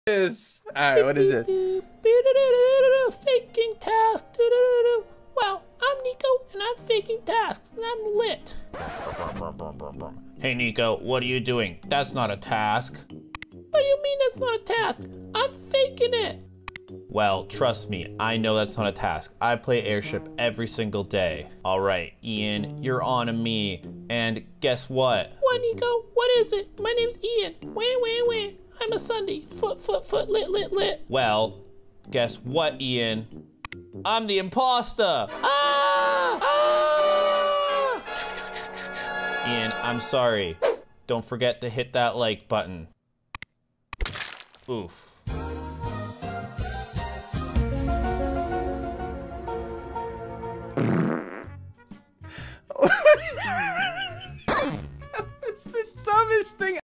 Alright, what is it? Faking task. Wow, I'm Nico, and I'm faking tasks, and I'm lit. Hey Nico, what are you doing? That's not a task. What do you mean that's not a task? I'm faking it. Well, trust me, I know that's not a task. I play airship every single day. All right, Ian, you're on to me. And guess what? What, Nico? What is it? My name's Ian. Wah. I'm a Ssundee. Foot, lit. Well, guess what, Ian? I'm the imposter! Ian, I'm sorry. Don't forget to hit that like button. Oof. It's the dumbest thing